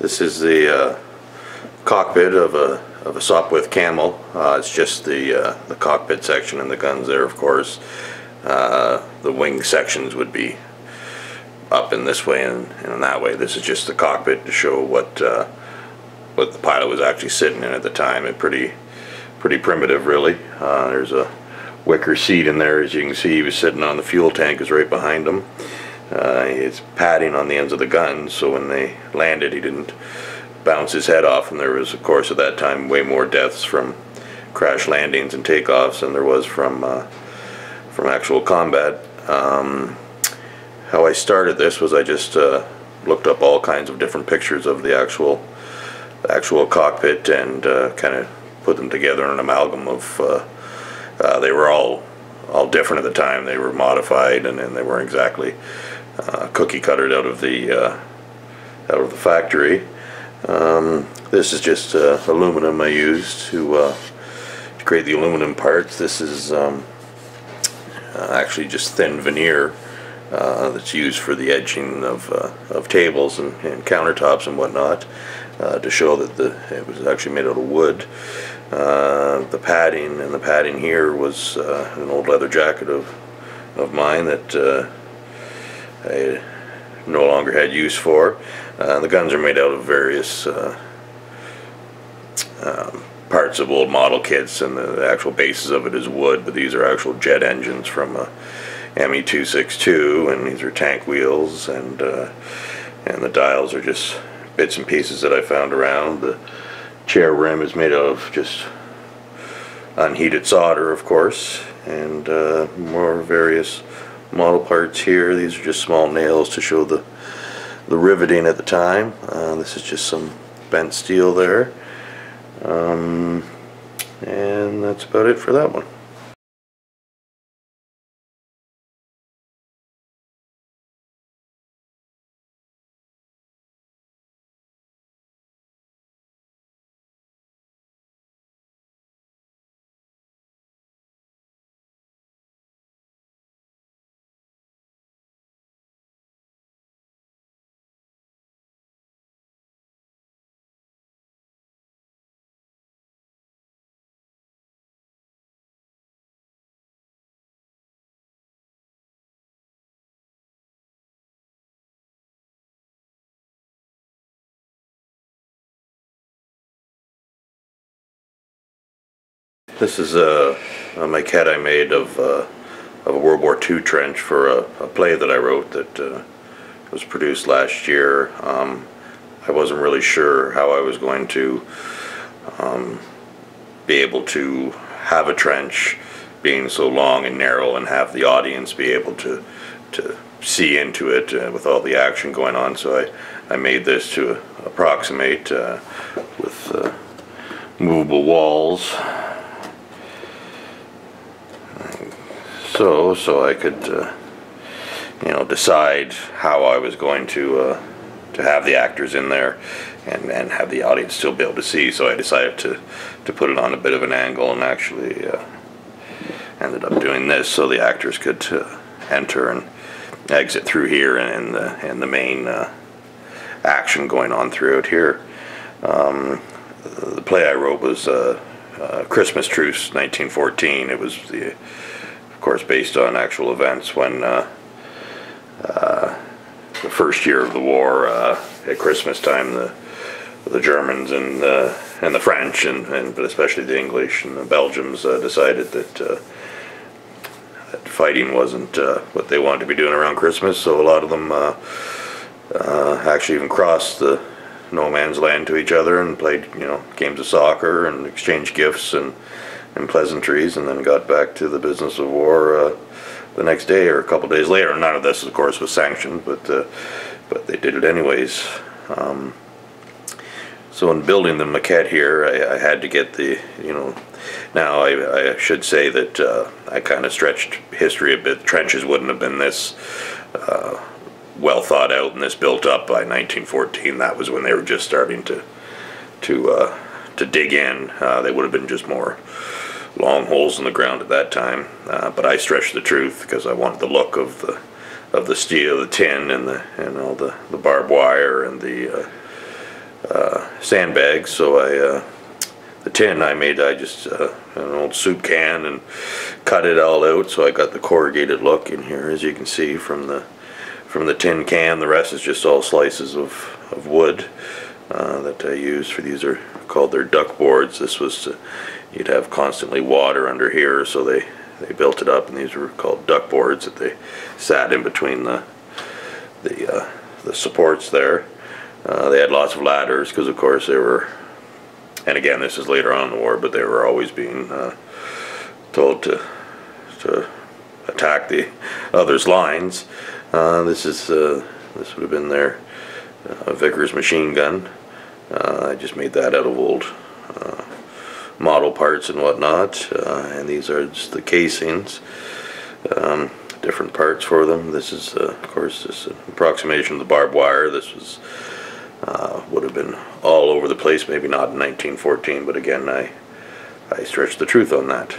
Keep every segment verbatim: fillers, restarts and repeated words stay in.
This is the uh, cockpit of a of a Sopwith Camel. Uh, it's just the uh, the cockpit section and the guns there, of course. Uh, the wing sections would be up in this way and, and in that way. This is just the cockpit to show what uh, what the pilot was actually sitting in at the time. It pretty pretty primitive, really. Uh, there's a wicker seat in there, as you can see. He was sitting on the fuel tank, is right behind him. Uh, it's padding on the ends of the guns, so when they landed he didn't bounce his head off, and there was, of course, at that time way more deaths from crash landings and takeoffs than there was from uh, from actual combat. Um, how I started this was I just uh, looked up all kinds of different pictures of the actual the actual cockpit and uh, kind of put them together in an amalgam of uh, uh, they were all all different at the time. They were modified, and, and they weren't exactly uh, cookie cuttered out of the uh, out of the factory. Um, this is just uh, aluminum I used to, uh, to create the aluminum parts. This is um, uh, actually just thin veneer uh, that's used for the edging of uh, of tables and, and countertops and whatnot, uh, to show that the it was actually made out of wood. Uh, the padding and the padding here was uh, an old leather jacket of of mine that uh, I no longer had use for. Uh, the guns are made out of various uh, um, parts of old model kits, and the actual basis of it is wood, but these are actual jet engines from a M E two sixty-two, and these are tank wheels, and uh, and the dials are just bits and pieces that I found around. The chair rim is made out of just unheated solder, of course, and uh, more various model parts here. These are just small nails to show the the riveting at the time. Uh, this is just some bent steel there, um, and that's about it for that one. This is a, a maquette I made of, uh, of a World War Two trench for a, a play that I wrote that uh, was produced last year. Um, I wasn't really sure how I was going to um, be able to have a trench being so long and narrow and have the audience be able to to see into it uh, with all the action going on. So I, I made this to approximate uh, with uh, movable walls. So, so I could, uh, you know, decide how I was going to uh, to have the actors in there, and and have the audience still be able to see. So I decided to to put it on a bit of an angle, and actually uh, ended up doing this so the actors could uh, enter and exit through here, and the and the main uh, action going on throughout here. Um, the play I wrote was uh, uh, Christmas Truce, nineteen fourteen. It was the of course based on actual events when uh, uh, the first year of the war, uh, at Christmas time, the the Germans and uh, and the French and, and but especially the English and the Belgians uh, decided that, uh, that fighting wasn't uh, what they wanted to be doing around Christmas. So a lot of them uh, uh, actually even crossed the no man's land to each other and played, you know, games of soccer and exchanged gifts and and pleasantries, and then got back to the business of war uh, the next day or a couple days later. None of this, of course, was sanctioned, but uh, but they did it anyways. Um, so in building the maquette here, I, I had to get the, you know, now I, I should say that uh, I kind of stretched history a bit. Trenches wouldn't have been this uh, well thought out and this built up by nineteen fourteen. That was when they were just starting to to uh, to dig in. Uh, they would have been just more long holes in the ground at that time, uh, but I stretched the truth because I wanted the look of the of the steel, the tin, and the and all the the barbed wire and the uh, uh, sandbags. So I, uh, the tin I made, I just uh, an old soup can and cut it all out. So I got the corrugated look in here, as you can see from the from the tin can. The rest is just all slices of of wood uh, that I use for these are called their duck boards. This was to, you'd have constantly water under here, so they they built it up, and these were called duck boards that they sat in between the the uh, the supports there. Uh, they had lots of ladders because, of course, they were, and again, this is later on in the war, but they were always being uh, told to to attack the others' lines. Uh, this is uh, this would have been their uh, Vickers machine gun. Uh, I just made that out of old uh, model parts and whatnot, uh, and these are just the casings, um, different parts for them. This is, uh, of course, this approximation of the barbed wire. This was uh, would have been all over the place, maybe not in nineteen fourteen, but again, I I stretched the truth on that.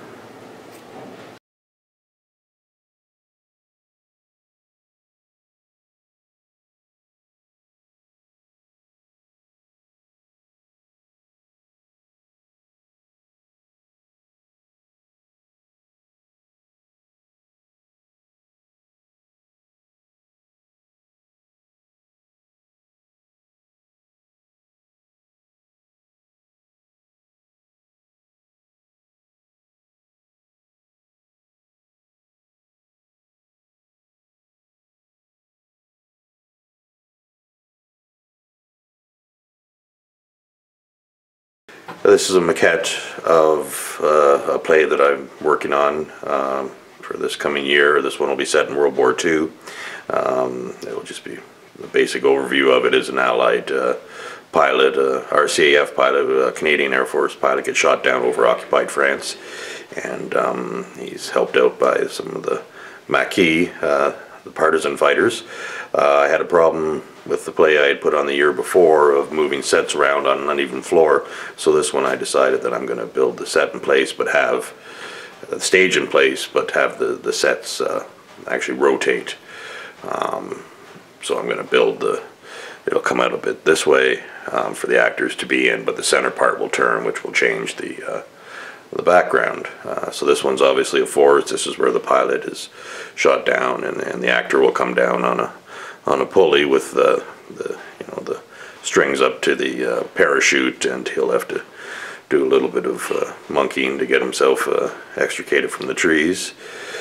This is a maquette of uh, a play that I'm working on um, for this coming year. This one will be set in World War Two. Um, it will just be the basic overview of it is an Allied uh, pilot, uh, R C A F pilot, a Canadian Air Force pilot, gets shot down over occupied France, and um, he's helped out by some of the Maquis, uh, the partisan fighters. Uh, I had a problem with the play I had put on the year before of moving sets around on an uneven floor, so this one I decided that I'm going to build the set in place but have the stage in place but have the, the sets uh, actually rotate. Um, so I'm going to build the, it'll come out a bit this way um, for the actors to be in, but the center part will turn, which will change the uh, the background. Uh, so this one's obviously a forest. This is where the pilot is shot down, and, and the actor will come down on a on a pulley with the, the you know the strings up to the uh, parachute, and he'll have to do a little bit of uh, monkeying to get himself uh, extricated from the trees.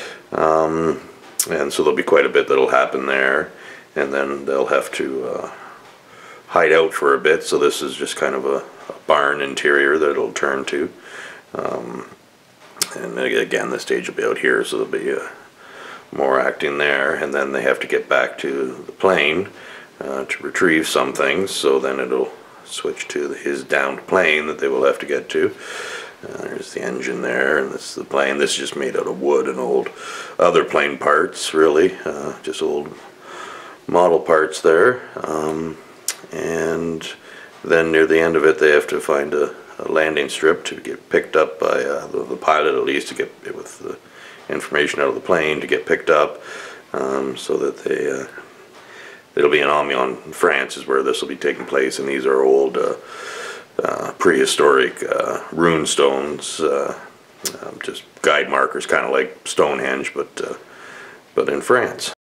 Um, and so there'll be quite a bit that'll happen there, and then they'll have to uh, hide out for a bit. So this is just kind of a, a barn interior that it'll turn to. Um, and again, the stage will be out here, so there'll be uh, more acting there, and then they have to get back to the plane uh, to retrieve some things, so then it'll switch to his downed plane that they will have to get to. Uh, there's the engine there, and this is the plane. This is just made out of wood and old other plane parts, really, uh, just old model parts there. Um, and then near the end of it, they have to find a a landing strip to get picked up by uh, the, the pilot, at least, to get with the information out of the plane to get picked up, um, so that they uh, it'll be in Amiens, France, is where this will be taking place, and these are old uh, uh, prehistoric uh, rune stones, uh, um, just guide markers, kind of like Stonehenge, but uh, but in France.